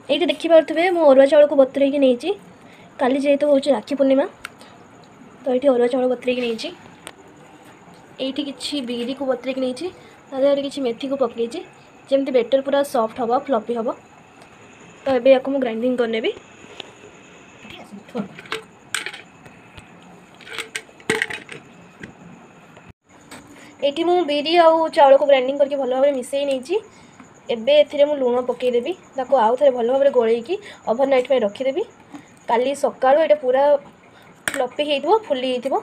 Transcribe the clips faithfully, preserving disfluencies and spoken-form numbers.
ये देखिपे मु अरुआ चाउल को बतुरे नहीं काली जेहेतु हूँ राखी पूर्णिमा तो ये अरुआ चाउल बतुरे नहीं ये किसी बिरी को बतुरे नहीं कि मेथी को पकई जमी बेटर पूरा सॉफ्ट हम फ्लफी हम तो ये या ग्राइंडिंग करने भी ये मु बिरी आउ चाउल को ग्राइंडिंग करके भल भाव मिसई नहीं एबे एथिरे मु लुण पकईदेवी ताको आउ थे भल भाव गोलैकी ओवरनाइट में रखीदेवी काली सकाळु एटा पूरा फ्लफी हेइथबो फुली हेइथबो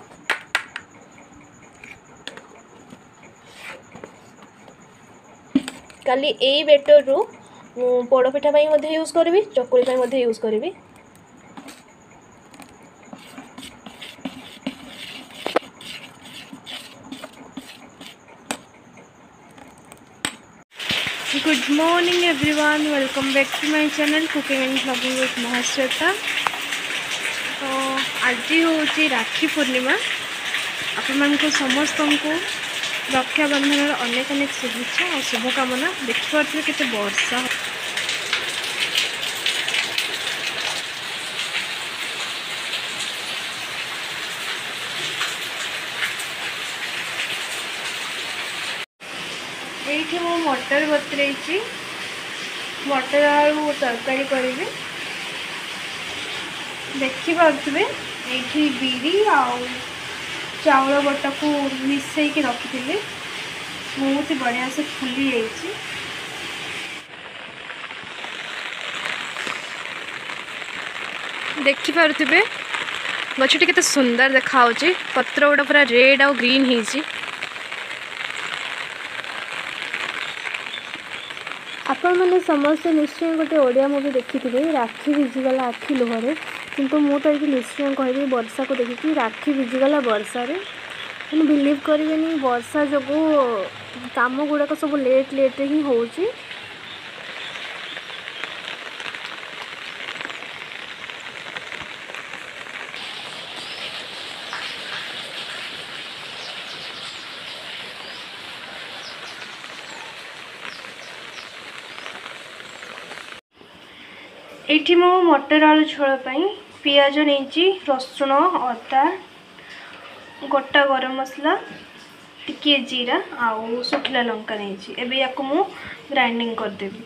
काली एई बेटर रु पोड़ पिठा पई मध्ये यूज करबी चकुली पई मध्ये यूज करबी good morning everyone welcome back to my channel cooking and blogging with Mahashweta. तो आज हूँ राखी पूर्णिमा आपण समस्त को रक्षाबंधन अनेक अनेक शुभेच्छा और शुभकामना। देखिए केते वर्षा ये मो मटर बतुरे मटर आलू तरकारी करी देखिपे ये बिरी आउ चाउल बटा को मिसई की रखी बहुत ही बढ़िया से फुली जाइए। देखिपे गछटी केते सुंदर देखा पत्र गुड़ा पूरा रेड आउ ग्रीन होइछि। आपण मैंने समस्ते निश्चय गोटे ओडिया मूवी देखी थे राखी भिजिगला आखि लुहरे किंतु मु तो ये निश्चय कहबी वर्षा को देखिकी राखी भिजिगला वर्षा रे मैंने बिलीव करेनि वर्षा जो काम गुड़ाक सब लेट लेट ही होची। ये मो मटर आलू झोल पियाज नहीं रसुण अदा गोटा गरम मसला टिके जीरा आउ सुखला लंका नहीं एबे याको मु ग्राइंडिंग करदेवी।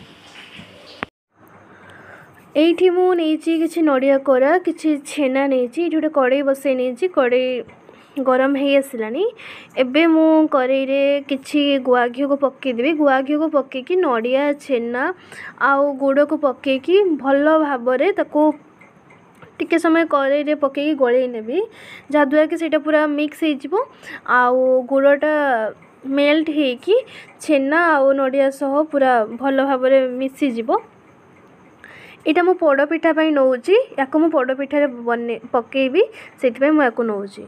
एठी मु नहीं किछि नड़िया कोरा किछि छेना नहीं गोटे कड़े बसई नहीं कड़े गरम हो आसलानी एबे मु कड़े रे किछि गुआ घी को पकेदेवी गुआ घी को पकेकी नड़िया छेना आउ गुड़ को पकेकी भल भाव रे ताको टिके समय कड़े रे पकेकी गोले नेबी जहाँद्वारा कि सेटा पूरा मिक्स हो जिवो आउ गुड़टा मेल्ट हेकी छेना आउ नड़िया सह पूरा भल भाव रे मिसी जिवो। एटा मु पोड़ पिठा पई नउची याको मु पोड़ पिठा रे बने पकेबी सेति पई मु याको नउची।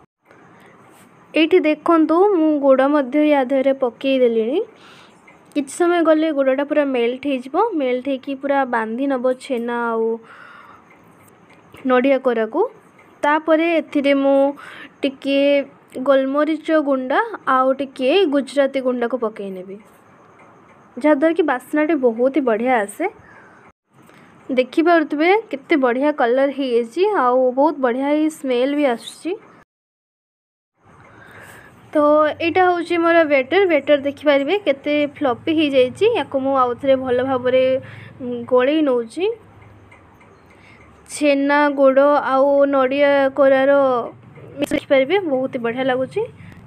एठी देखंतु मु गुड़ मध्य या देहरे पकई देलिनी किछ समय गले गुड़टा पूरा मेल्ट हो जिवो मेल्ट हेकी पूरा बांधी नबो छेना आउ नड़िया कोरा को तापरे एथिरे मु टिके गोलमरीच गुंडा आउ टिके गुजराती गुंडा को पकई नेबी जहाँद्वारा कि बास्नाटी बहुत ही बढ़िया आसे। देखि पारुथबे केते बढ़िया कलर हेछि आउ बहुत बढ़िया ही स्मेल भी आछि। तो यहाँ हूँ मोर बेटर बेटर देखिपारे केते फ्लफी हो जाइए याको मु आउ थे भल भाव गोले नौची छेना गुड़ आउ नड़िया कोरार देखिपारे बहुत ही बढ़िया लगुच।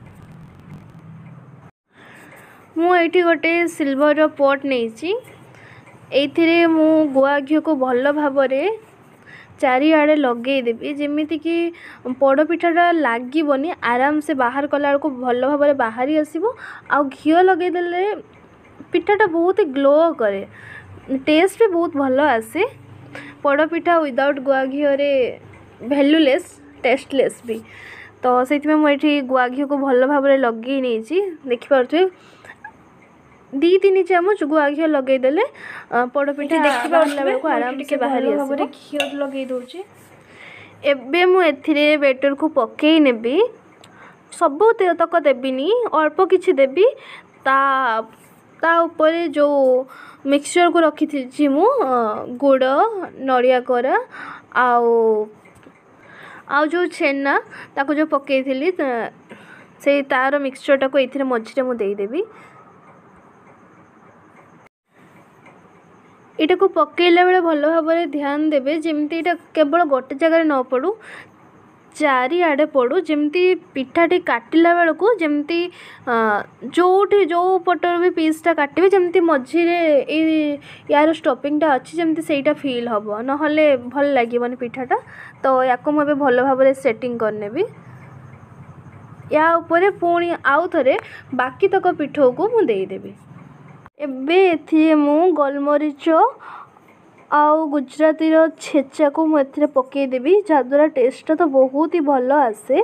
मुझे गोटे सिल्वर पॉट नहीं ये मु गुआ घी को भल भाव चारिआडे लगेदेवी जमीती कि पोड़ पिठाटा लगनी आराम से बाहर कला को भल भाव बाहरी आसो आ घी लगेदेले पिठाटा बहुत ही ग्लो करे टेस्ट भी बहुत भल आसे। पोड़ पिठा विदाउट गुआ घी वैल्यूलेस टेस्टलेस भी तो से मुझे गुआ घी को भल भाव लगे नहीं देखिपे दी तीन चामच गुआ घी लगेदेले पोड़ पिठा देखा आराम से बाहरी भाव घी लगे दूचे। एबे मु एथिरे बेटर को पकई नेबी सब तक देविनी अल्प किछि देवी ता ता ऊपर जो मिक्सचर को रखी थी मु गुड़ नड़िया कोरा आउ आउ जो छेना ताको जो पकई थी से तार मिक्सचरटा को ये मझे मुझे देदेवी। इटा को पकेला बेले भल भाव में ध्यान देवे जमती इटा केवल गोटे जगह न पड़ू चारिआडे पड़ू जमती पिठाटी काटिला बेल को जमती जो जो पटर भी पीसटा काटे जमती मझे यार स्टफिंगटा अच्छी जमती सेटा फील हम ना भल लगे पिठाटा। तो या मुझे भल भाव में सेटिंग करनेबी या ऊपर पुणी आउ थे बाकी तक पिठो को मुदेदेवी। एबे एथि मु गोलमरीच आउ गुजराती छेचा को मुझे पकईदेवी जहाद्वारा टेस्ट तो बहुत ही भल आसे।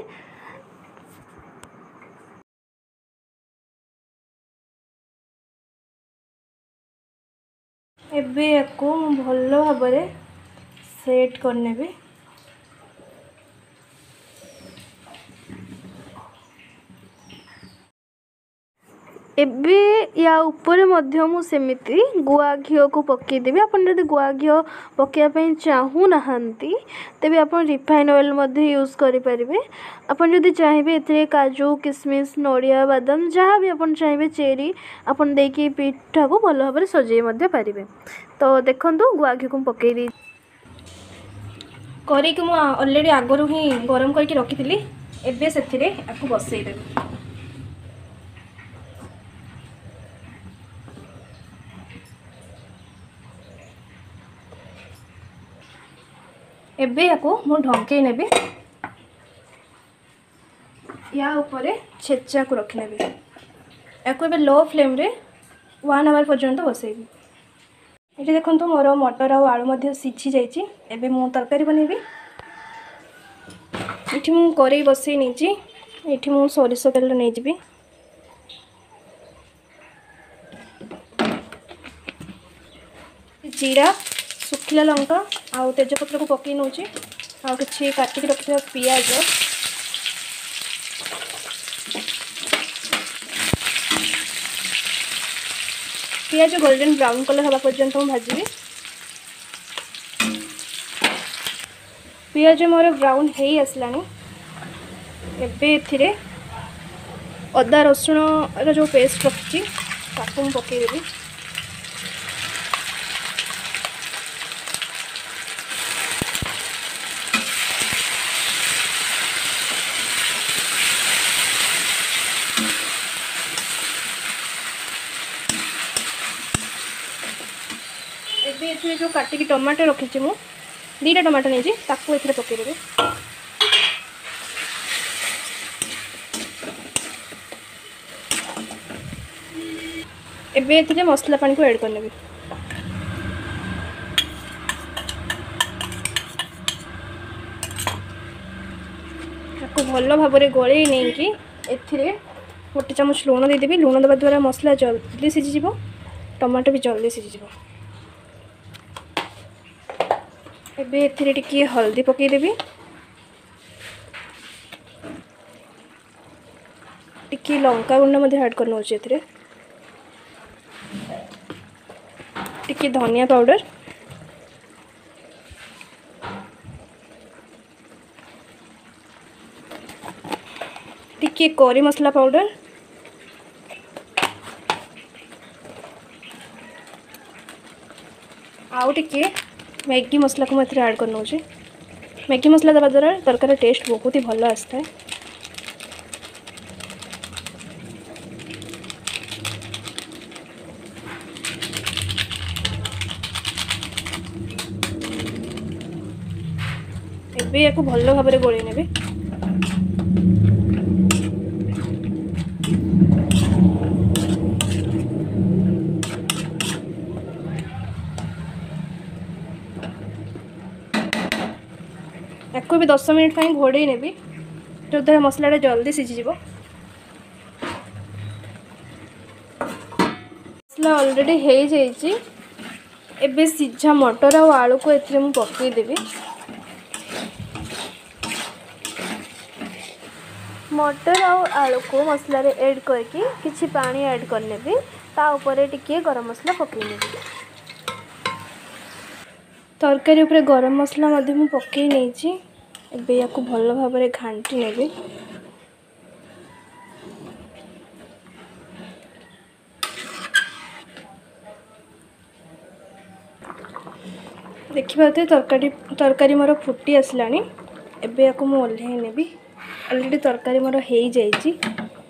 एबे याको भल भाव में सेट करनेबी। एबे या ऊपर मध्य मु सेमिति गुआ घी को पकईदेवी। आपन जदि गुआ घी पकईवा चाहू नहांती तेबे आपन रिफाइन ऑयल मध्य यूज करि परिबे। आपन जदि चाहिए एथिरे काजू किशमिश नड़िया बादाम जहाँ भी आपन चाहिए चेरी आपन देकी पिठा को भल भाव में सजाई मध्य पारिबे। तो देखंतु गुआ घी को पकई दी करी कि मु ऑलरेडी आगरू ही गरम करके रखी एबे सेथिरे आकु बसई देबे। एबे याको मु ढंके नेबी या ऊपर छेचा को रखी नेबी याको एबे लो फ्लेम रे वन आवर पर्यंत बसैबी। ये देखो तो मोर मटर आ आलू मध्य सीझी जाइए। एबे मु तरकारी बनेबी। ये मु करेई बसई नहीं ये मु सोरिष तेल नहीं जी जीरा सुखिला लंका आउ तेजपत्र को पकई नौ आ कि काटिक रखि पियाज पियाज गोल्डन ब्राउन कलर हवा पर्यंत मुझे भाजी। पियाज मोर ब्राउन हो आसलानी। एबे एथिरे अदा रसुण जो पेस्ट रखी ताकू पकईदेवी। एबे एथिरे जो काटिकी टमाटो रखी मु दीटा टमाटो नहीं ताकू एथिरे पकईदेवी। एबे एथिरे मसला पानी को ऐड करनेबी। ताकू भल भाव में गलई नहीं कि एथिरे गोटे चामच लुण देदेवी। लुण देवा द्वारा मसला जल्दी सीझी टमाटो भी जल्दी सीझी। एबे एथिरे टिके हल्दी पकईदेवी टिके लंका गुंड मध्य ऐड करना एथिरे टिके धनिया पाउडर टिके करी मसला पाउडर आउ टिके मैगी मसला को मैं ऐड करना मैगी मसला देवा द्वारा तरकारी टेस्ट बहुत ही भल आसता है। एबे याको भल भाव में गोलई नेबे। याको भी दस मिनट पर घोड़े नेबी जो द्वारा मसलाटा जल्दी सीझी। मसला ऑलरेडी हो जाइए। एबे सीझा मटर और आलू को एथिरे मु पकईदेवी। मटर और आलू को मसला रे ऐड करके किछि पानी ऐड करनेबी ता ऊपर टिके गरम मसला पकई तरकारी उपरे गरम मसला मु पकई नहीं एबे या भल भाव घाटी नेबी देखिए तरकारी तरकारी मोर फुटी आसलानी एबे या मु ओल्हे नेबी ऑलरेडी तरकारी मोर हो जाइए।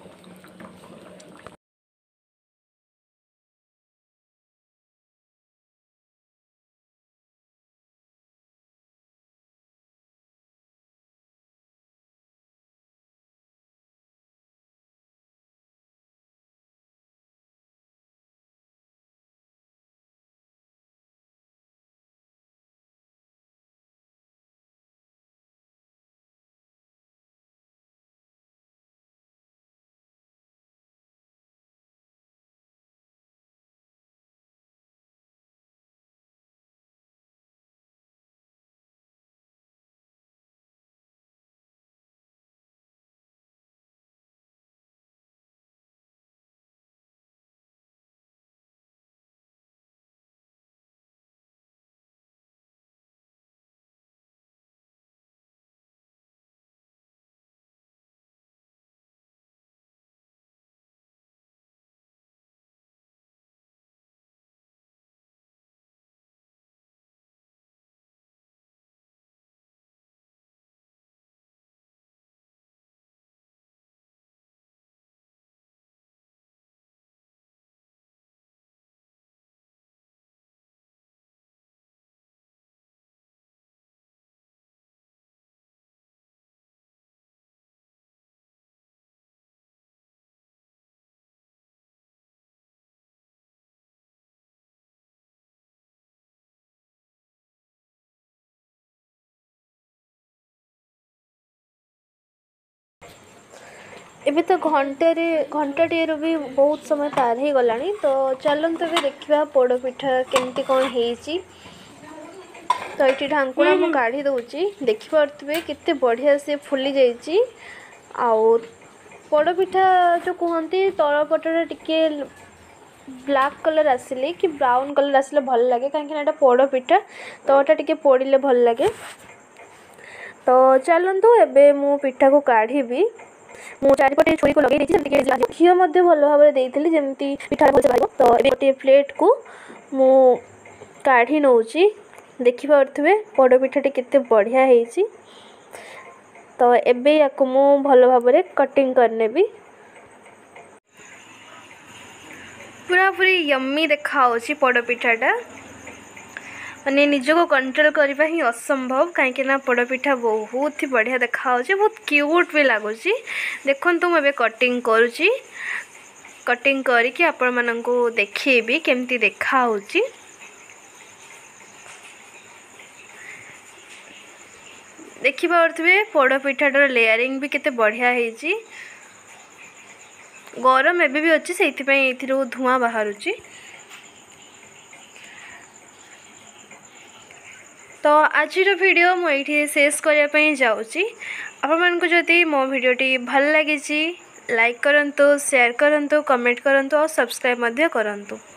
एबे तो घंटे घंटाटे भी बहुत समय पार हो गलानी तो चलते भी देखा पोड़पिठा केमती कौन होती। तो ये ढांकुणा मु काढ़ी दूची देखिपे केते बढ़िया से फुली जाइए। आउ पोड़पिठा जो कहते तल पटटा टिके ब्लैक कलर आसिले कि ब्राउन कलर आसिले भल लगे कहीं पोड़पिठा तलटा टिके पोड़िले भल लगे। तो चलतु एबे मु पिठा को काढ़ी मु चारिपटे छुरी को लगे घी भल भाव देती जमी पिठा भल से तो ये गोटे प्लेट को मु काढ़ी नौची देखिपे पोड़पिठाटी केते बढ़िया होती। तो एबे या मु भल भाव कटिंग करनेबी पूरा पूरी यम्मी देखा पोड़पिठाटा माने निज को कंट्रोल करने ही असंभव कहीं पोड़पिठा बहुत ही बढ़िया देखा बहुत क्यूट भी लगुच। देखो तो मुझे कटिंग करुँची कटिंग करके आपण मानक देखी केमती देखा देखिपे पोड़पिठाटर लेयरिंग भी केते बढ़िया होती। गरम एबे भी अच्छी से धुआं बाहर। तो आज वीडियो मुझे शेष करने जाऊँगी। आपण जदि मो भिडियोटी भल लगी लाइक करंतु शेयर करंतु कमेंट करंतु और सब्सक्राइब करंतु।